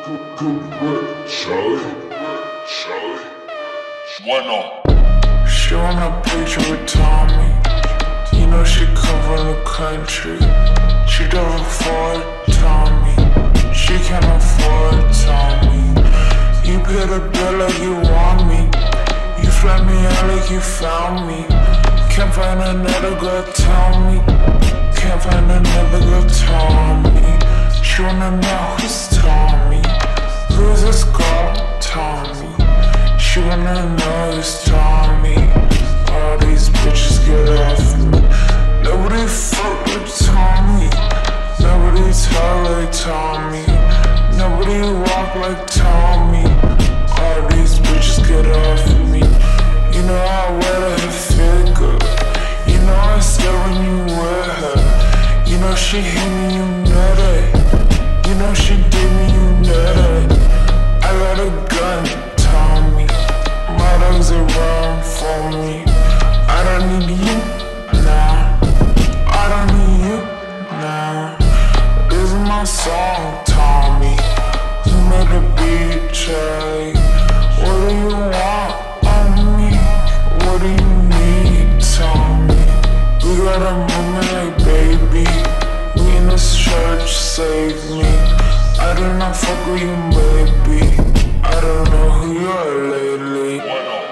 Bueno. She want a picture with Tommy. You know she come from the country. She don't afford Tommy. She can't afford Tommy. You pay the bill like you want me. You fly me out like you found me. Can't find another girl, tell me. Can't find another girl, Tommy. She wanna know who's Tommy. Who's this girl, Tommy? She wanna know who's Tommy. All these bitches get off me. Nobody fuck with Tommy. Nobody talk like Tommy. Nobody walk like Tommy. All these bitches get off me. You know I wear her figure. You know I stare when you wear her. You know she hit me, you know that. You know she did me, you know that. I got a gun, Tommy. My dogs around for me. I don't need you, nah. I don't need you, nah. This is my song, Tommy. You made a beat, Charlie. What do you want on me? What do you need, Tommy? We got a moment like baby. We in this church, save me. I do not fuck with you, baby. I don't know who you are lately.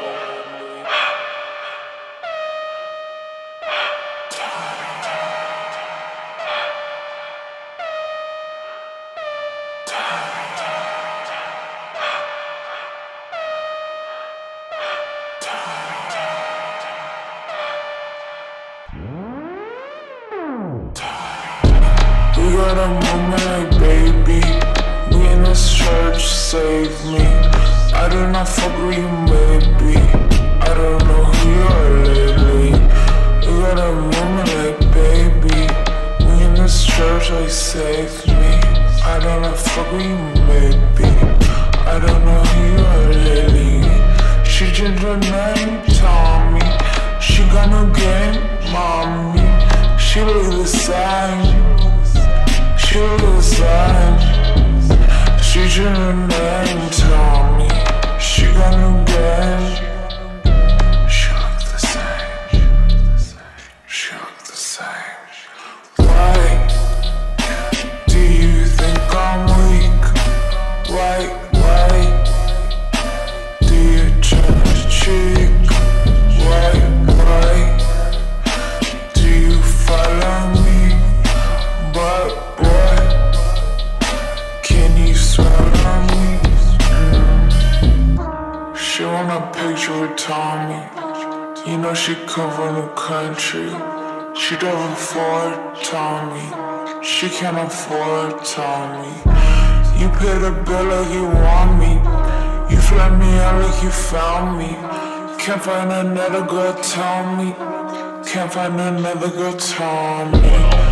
We got a moment like baby. We in this church, save me. I do not fuck with you, baby. I don't know who you are lately. We got a moment like baby. We in this church, like save me. I don't know fuck with you, baby. I don't know who you are lately. She changed her name, Tommy. She got no game, mommy. She look the same. She look the same. She changed her name, Tommy. She got no game. She look the same. She look the same. Why do you think I'm weak? Why do you turn the cheek? Why do you follow me? But boy, can you swallow me? She want a picture with Tommy. You know she come from the country. She don't afford Tommy. She can't afford Tommy. You pay the bill like you want me. You fly me out like you found me. Can't find another girl, tell me. Can't find another girl, tell me.